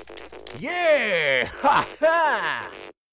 Yeah! Ha ha!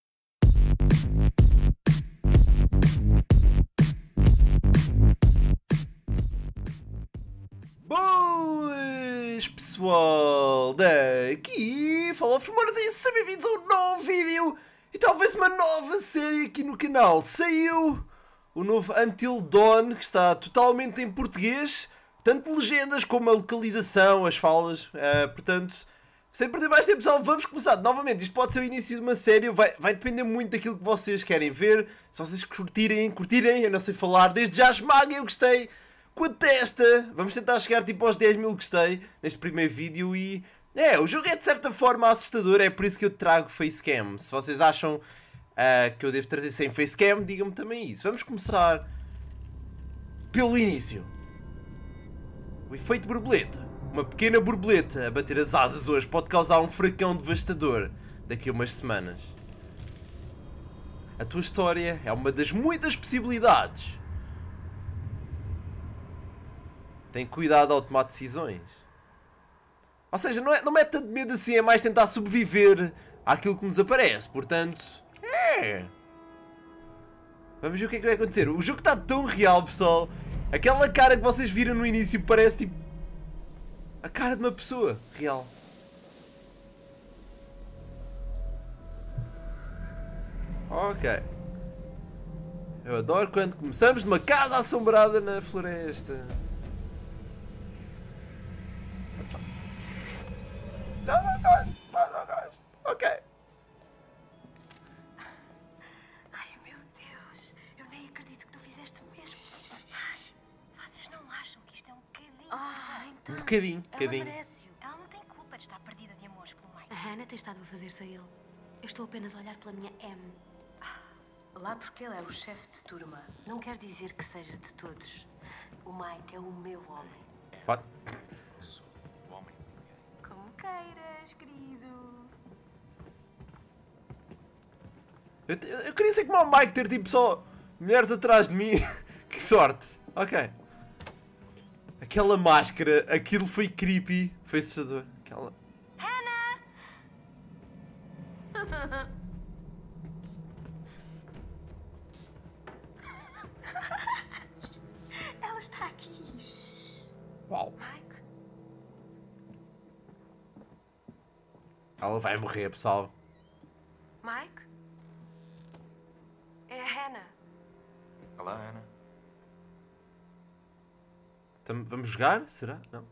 Boas, pessoal! Daqui fala Formonas e sejam bem-vindos a um novo vídeo e talvez uma nova série aqui no canal. Saiu o novo Until Dawn, que está totalmente em português, tanto legendas como a localização, as falas, portanto, sem perder mais tempo, pessoal, vamos começar novamente. Isto pode ser o início de uma série, vai depender muito daquilo que vocês querem ver. Se vocês curtirem, eu não sei falar, desde já esmaguem o gostei com a testa. Vamos tentar chegar tipo aos 10 mil gostei neste primeiro vídeo e... o jogo é de certa forma assustador, é por isso que eu trago facecam. Se vocês acham que eu devo trazer sem facecam, digam-me também isso. Vamos começar pelo início. O efeito borboleta. Uma pequena borboleta a bater as asas hoje pode causar um furacão devastador daqui a umas semanas. A tua história é uma das muitas possibilidades. Tem cuidado ao tomar decisões. Ou seja, não é tanto medo assim, é mais tentar sobreviver àquilo que nos aparece. Portanto, vamos ver o que é que vai acontecer. O jogo está tão real, pessoal. Aquela cara que vocês viram no início parece tipo a cara de uma pessoa real. Ok. Eu adoro quando começamos numa casa assombrada na floresta. Não gosto. Ok. Ai, meu Deus. Eu nem acredito que tu fizeste mesmo isso. Ai, vocês não acham que isto é um bocadinho... Um bocadinho. Ela merece-o. Ela não tem culpa de estar perdida de amores pelo Mike. A Hannah tem estado a fazer-se a ele. Eu estou apenas a olhar pela minha M. Lá porque ele é o chefe de turma, não quer dizer que seja de todos. O Mike é o meu homem. What? Eu sou o homem de ninguém. Como queiras, querido. Eu queria ser como o Mike, ter tipo só mulheres atrás de mim. Que sorte. Ok. Aquela máscara, aquilo foi creepy. Foi assustador. Aquela... Hannah! Ela está aqui. Uau. Mike? Ela vai morrer, pessoal. Mike? É a Hannah. Olá, Ana. Vamos jogar? Será? Não.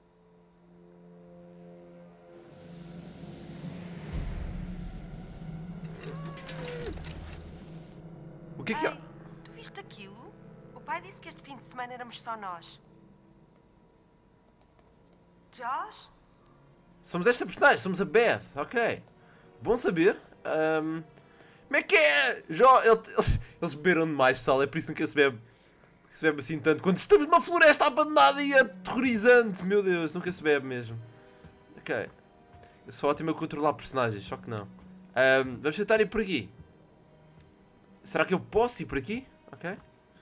O que é que é? Ei, tu viste aquilo? O pai disse que este fim de semana éramos só nós. Josh? Somos esta personagem, somos a Beth. Ok. Bom saber. Como é que é? Eles beberam demais, pessoal. É por isso que nunca se bebe assim tanto. Quando estamos numa floresta abandonada e aterrorizante. Meu Deus, nunca se bebe mesmo. Ok. Eu sou ótimo a controlar personagens, só que não. Vamos tentar ir por aqui. Será que eu posso ir por aqui? Ok.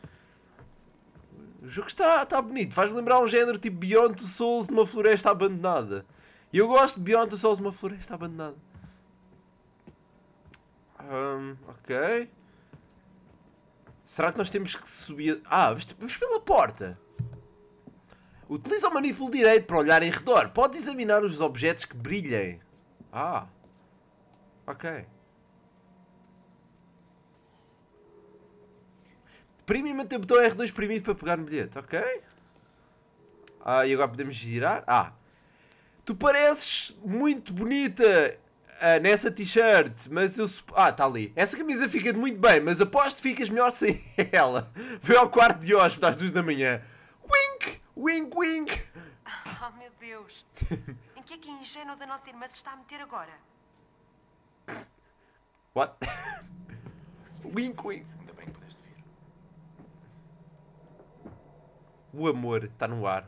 O jogo está bonito. Faz-me lembrar um género tipo Beyond Two Souls numa floresta abandonada. E eu gosto de Beyond Two Souls numa floresta abandonada. Ok. Será que nós temos que subir... vamos pela porta. Utiliza o manipulo direito para olhar em redor. Pode examinar os objetos que brilhem. Ok. Prime e manter o botão R2 premido para pegar no bilhete. Ok. E agora podemos girar. Tu pareces muito bonita nessa t-shirt, mas eu... está ali. Essa camisa fica muito bem, mas aposto que ficas melhor sem ela. Vem ao quarto de hóspede às 2 da manhã. Wink! Wink, wink! Oh, meu Deus. Em que é que a ingênua da nossa irmã se está a meter agora? What? Wink, wink. Ainda bem que pudeste vir. O amor está no ar.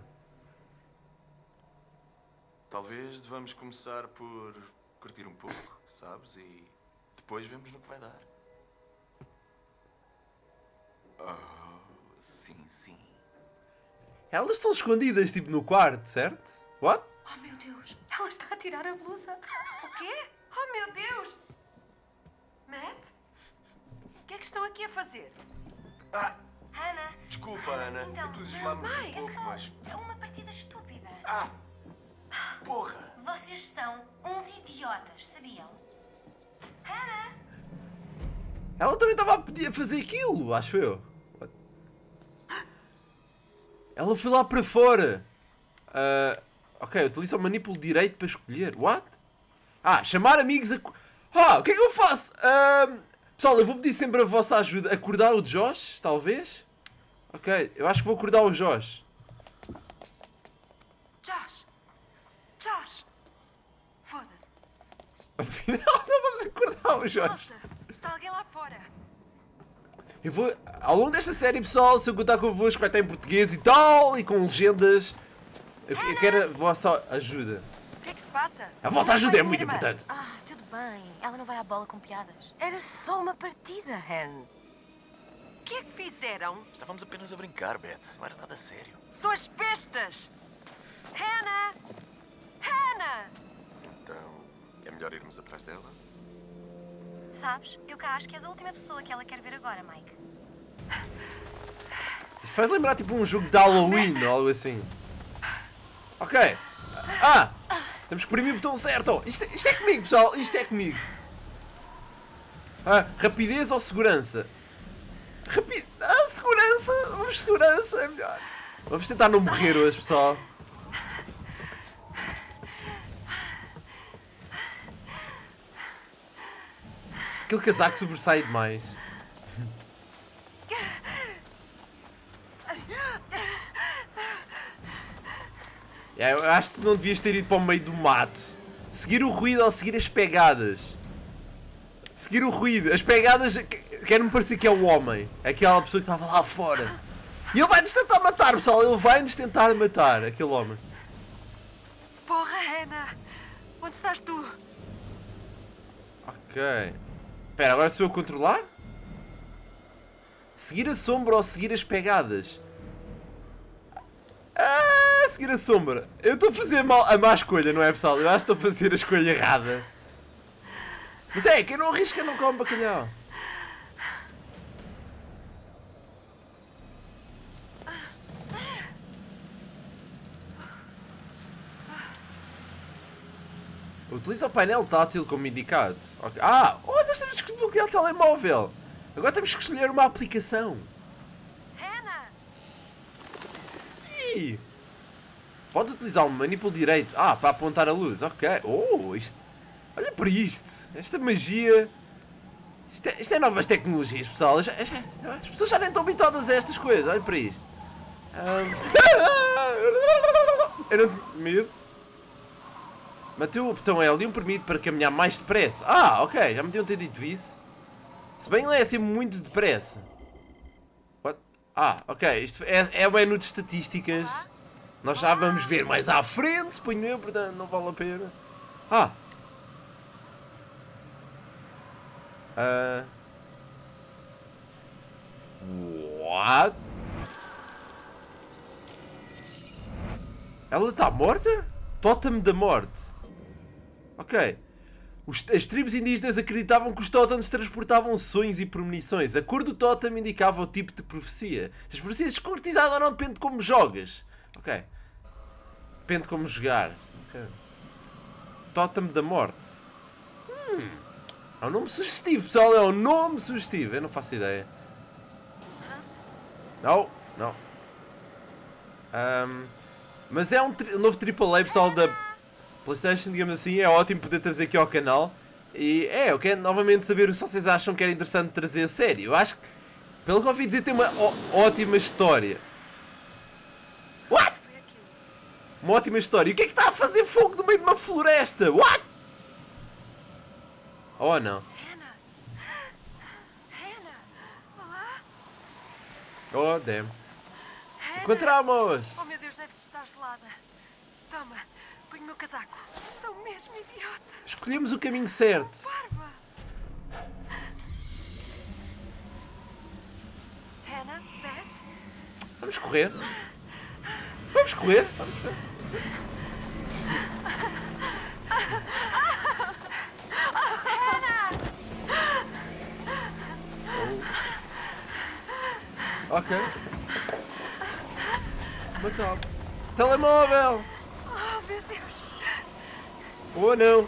Talvez devamos começar por curtir um pouco, sabes? E depois vemos no que vai dar. Oh, sim. Elas estão escondidas, tipo, no quarto, certo? What? Oh, meu Deus. Ela Ela está a tirar a blusa. O quê? Oh, meu Deus! Matt? O que é que estão aqui a fazer? Ah, Hannah. desculpa, Ana. Então, Entusiasmámos um é pouco, só mas... uma partida estúpida. Ah! Porra! Vocês são uns idiotas, sabiam? Hannah! Ela também estava a pedir a fazer aquilo, acho eu. Ela foi lá para fora. Ok, utiliza o manipulo direito para escolher. What? Chamar amigos a... o que é que eu faço? Pessoal, eu vou pedir sempre a vossa ajuda. Acordar o Josh, talvez? Ok, eu acho que vou acordar o Josh. Josh! Josh! Foda-se! Afinal, não vamos acordar o Josh. Malta, está alguém lá fora? Eu vou... Ao longo desta série, pessoal, se eu contar convosco, vai estar em português e tal, e com legendas. Eu quero a vossa ajuda. O que é que se passa? A vossa ajuda é muito importante. Tudo bem. Ela não vai à bola com piadas. Era só uma partida, Han. O que é que fizeram? Estávamos apenas a brincar, Beth. Não era nada sério. Suas bestas! Hannah! Hannah! Então, é melhor irmos atrás dela? Sabes, eu cá acho que és a última pessoa que ela quer ver agora, Mike. Isto faz lembrar tipo um jogo de Halloween ou algo assim. Ok. Temos que oprimir o botão certo. Isto é comigo, pessoal. Isto é comigo. Rapidez ou segurança? Segurança. Vamos segurança. É melhor. Vamos tentar não morrer hoje, pessoal. Aquele casaco sobressai demais. Eu acho que não devias ter ido para o meio do mato. Seguir o ruído ou seguir as pegadas? Seguir o ruído. As pegadas quer-me parecer que é o homem. Aquela pessoa que estava lá fora. E ele vai-nos tentar matar, pessoal. Ele vai-nos tentar matar, aquele homem. Porra, Hannah! Onde estás tu? Ok. Espera, agora sou eu a controlar? Seguir a sombra ou seguir as pegadas? Seguir a sombra. Eu estou a fazer a má escolha, não é, pessoal? Eu acho que estou a fazer a escolha errada. Mas quem não arrisca não come bacalhau. Utiliza o painel tátil como indicado. Okay. Nós temos que bloquear o telemóvel. Agora temos que escolher uma aplicação. Hannah! Ih! Podes utilizar o manipulo direito. Para apontar a luz. Ok. Olha para isto. Esta magia. Isto é novas tecnologias, pessoal. As pessoas já nem estão habituadas a estas coisas. Olha para isto. Eu não tenho medo. Matei o botão L e um permite para caminhar mais depressa. Ok. Já me deviam ter dito isso. Se bem ele é assim muito depressa. What? Ok. Isto é o menu de estatísticas. Nós já vamos ver mais à frente, suponho eu, portanto não vale a pena. What? Ela está morta? Tótem da morte. Ok. As tribos indígenas acreditavam que os tótems transportavam sonhos e premonições. A cor do tótem indicava o tipo de profecia. Se as profecias se concretizadas ou não depende de como jogas. Ok. Depende de como jogares. Okay. Tótem da morte. É um nome sugestivo, pessoal. É um nome sugestivo. Eu não faço ideia. Não. Mas é um novo AAA, pessoal, da PlayStation, digamos assim. É ótimo poder trazer aqui ao canal. E eu quero novamente saber se vocês acham que era interessante trazer a série. Eu acho que, pelo que ouvi dizer, tem uma ótima história. What? Uma ótima história. E o que é que está a fazer fogo no meio de uma floresta? What? Não. Hannah! Olá! Damn. Hannah! Encontramos! Oh, meu Deus, deve-se estar gelada. Toma, põe o meu casaco. Sou mesmo idiota. Escolhemos o caminho certo. Barba! Hannah, Beth? Vamos correr. Vamos correr. Ok. Matou. Telemóvel! Oh, meu Deus. Ou não?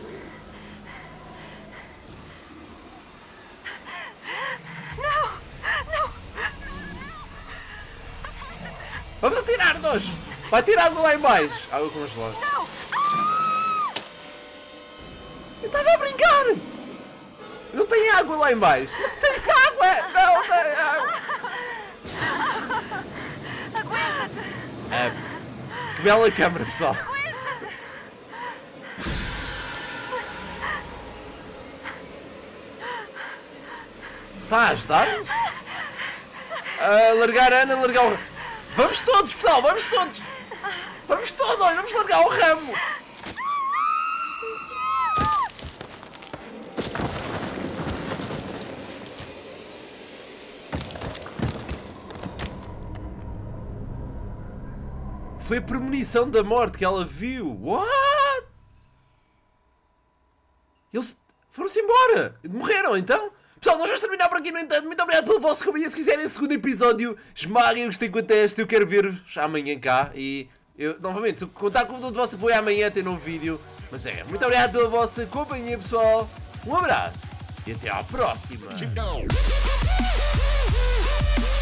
Vamos atirar-nos! Vai tirar água lá em baixo! Água congelada. Não. Eu estava a brincar! Não tem água lá em baixo! Não tem água! Não tem água! Aguenta-te. Que bela câmara, pessoal! Está a ajudar? Largar a Ana, largar o... Vamos todos, pessoal! Vamos todos! Vamos todos! Vamos largar o ramo! Foi a premonição da morte que ela viu. What? Eles foram-se embora. Morreram, então? Pessoal, nós vamos terminar por aqui, no entanto. Muito obrigado pelo vosso companhia. Se quiserem o segundo episódio, esmaguem o gostei com a testa. Eu quero ver-vos amanhã cá. E, eu, novamente, se eu contar com todo o vosso apoio amanhã, tem novo vídeo. Mas é, muito obrigado pela vossa companhia, pessoal. Um abraço e até à próxima.